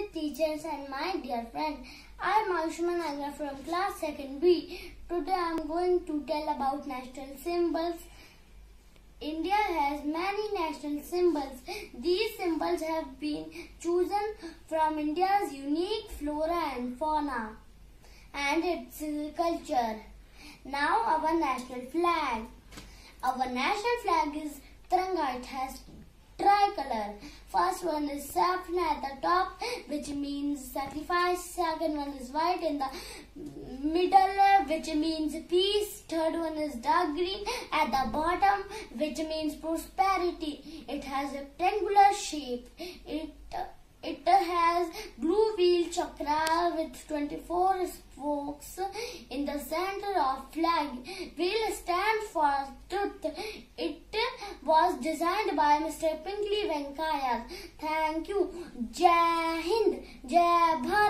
teachers and my dear friend. I am Ayushman Agra from class 2nd B. Today I am going to tell about national symbols. India has many national symbols. These symbols have been chosen from India's unique flora and fauna and its culture. Now our national flag. Our national flag is Tiranga. It has tricolor. First one is saffron at the top, which means sacrifice. Second one is white in the middle, which means peace. Third one is dark green at the bottom, which means prosperity. It has a rectangular shape. It has blue wheel chakra with 24 spokes in the center of flag. Wheel stands for truth. It was designed by Mr. Pinkley Venkaya. Thank you. Jai Hind, Jai Bharat.